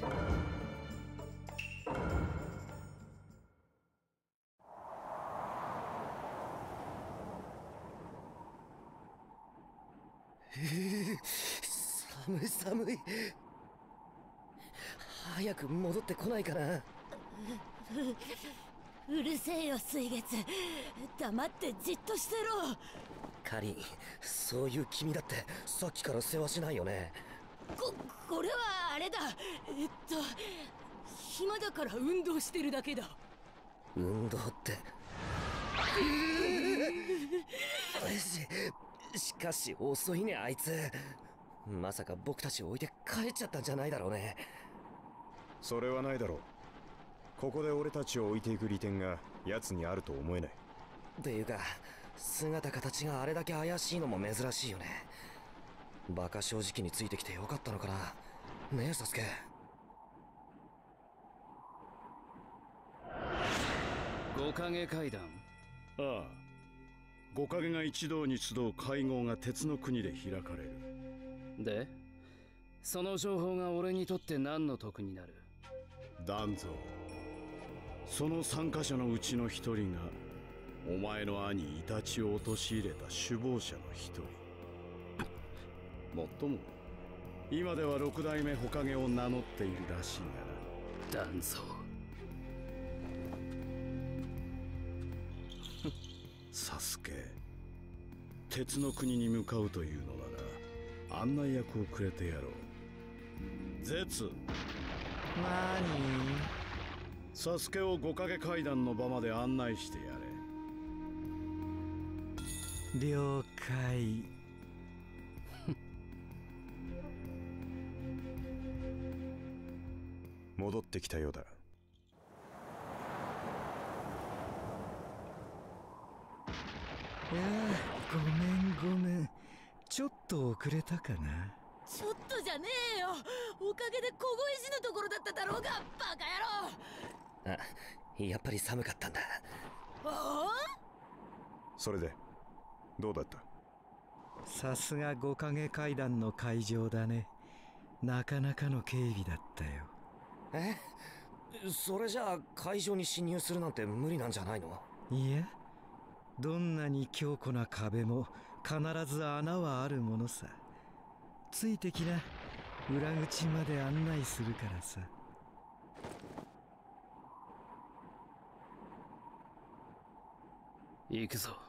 寒い寒い。早く戻ってこないかな。 うるせえよ水月、黙ってじっとしてろ。 カリン、そういう君だってさっきから世話しないよね。 これはあれだ。暇だから運動してるだけだ。 運動ってしかし遅いねあいつ。まさか僕たちを置いて帰っちゃったんじゃないだろうね。 それはないだろう。ここで俺たちを置いていく利点が奴にあると思えない。 っていうか姿形があれだけ怪しいのも珍しいよね。バカ正直についてきてよかったのかな。ねえサスケ。 五影階段。 ああ、五影が一堂に集う会合が鉄の国で開かれる。 でその情報が俺にとって何の得になる？ 団蔵、その参加者のうちの一人がお前の兄イタチを陥れた首謀者の一人。もっとも今では六代目火影を名乗っているらしいがな。 団蔵サスケ、鉄の国に向かうというのなら案内役をくれてやろう。ゼツ。 なサスケを五影階段の場まで案内してやれ。 了解。 戻ってきたようだ。 いやあ、ごめん。ちょっと遅れたかな。 ちょっとじゃねえよ。おかげで凍え死ぬところだっただろうが、バカ野郎。 あ、やっぱり寒かったんだ。 ああ？ それでどうだった？ さすが五影階段の会場だね。なかなかの警備だったよ。 それじゃあ会場に侵入するなんて無理なんじゃないの？ いや、どんなに強固な壁も必ず穴はあるものさ。ついてきな。裏口まで案内するからさ。 行くぞ。